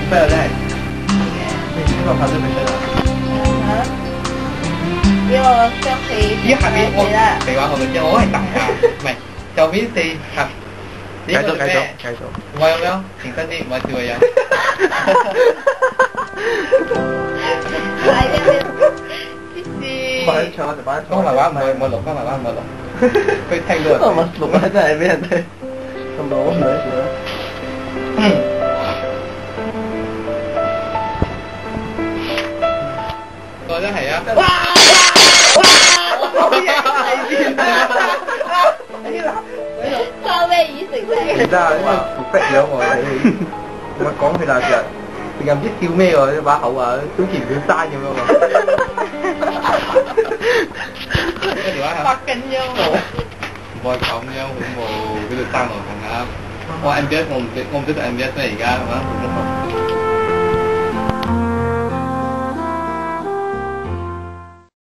咩咧？你呢個拍咗未出啊？ 呢個雙氣依下邊我肥話後面之後，我係大㗎，唔係右邊四合。 繼續。 我有冇？平身啲，唔係笑個樣。 係嘅，啲事。 唔係唱我哋班。 講埋話唔會錄，講埋話唔會錄。佢聽到。 我錄啊，真係俾人聽。咁咪好唔好笑啊？ 我真係啊！ 哇！好嘢，係啊！ 收咩意思啫？ 其實啊，因為Fufet樣喎，你我講佢啦，其實佢又唔知笑咩喎，呢把口啊，好似唔要生咁樣喎。 個電話係。 發緊音喎！ 唔可以咁樣恐怖，嗰度生落份啊！我 MBS 我唔識讀 MBS 咩而家係嘛？